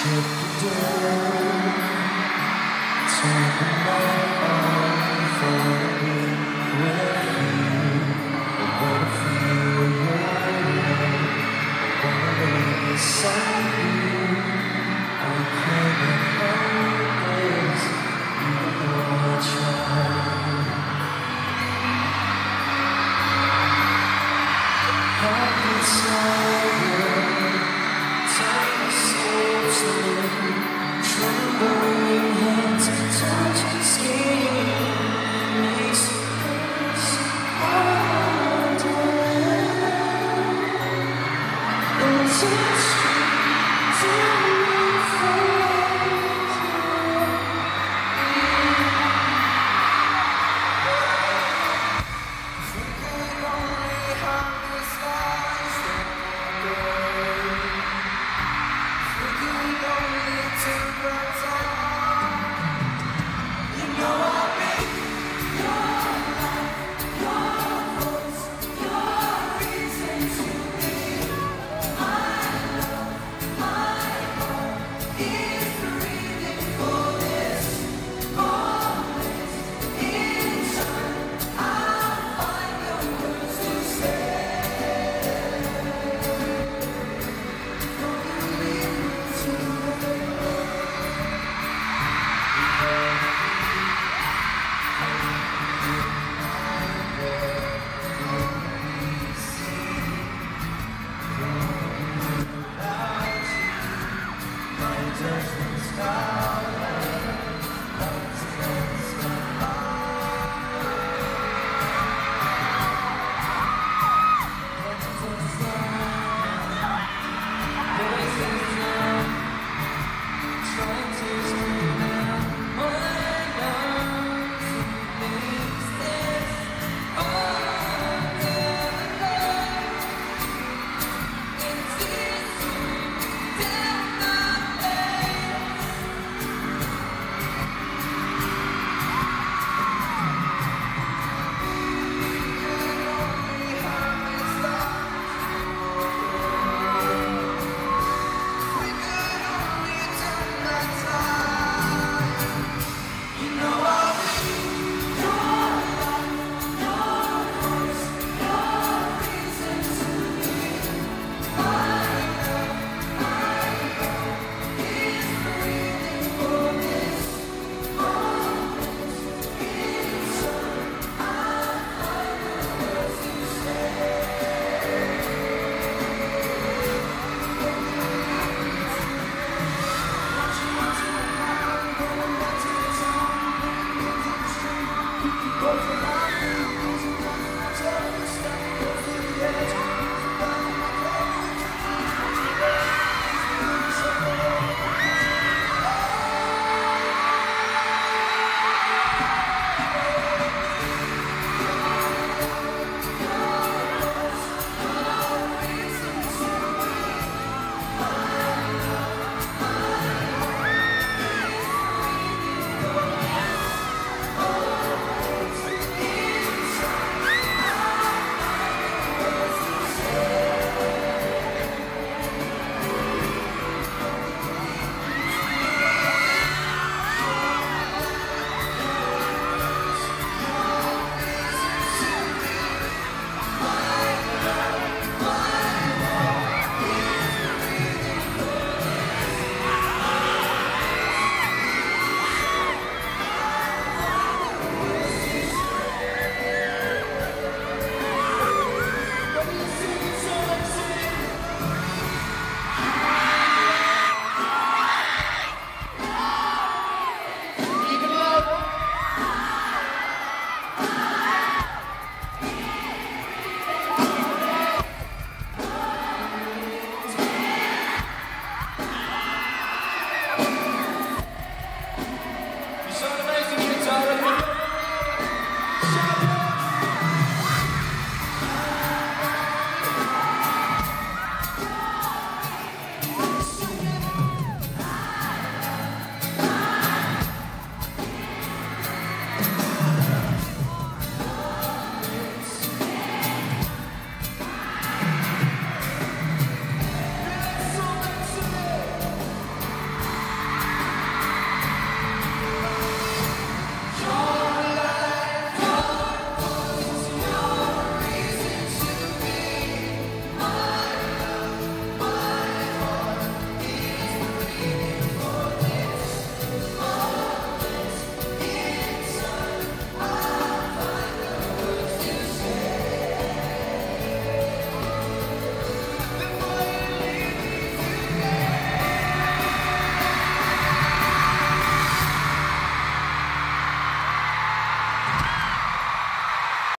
Shut the door, turn the light on for me with you. I wanna feel your love, I wanna lay beside you. I can't help this, even though I try. Happy sorrow, time slips away. Trembling hands touch the skin, makes us harder. It's a street to face. Thinking only how this lies there. Thinking only to breath on. You know I'll be your life, your voice, your reason to be. My love, my heart is breathing for this moment. In time, I'll find the words to say. From me to my judgment's cloud.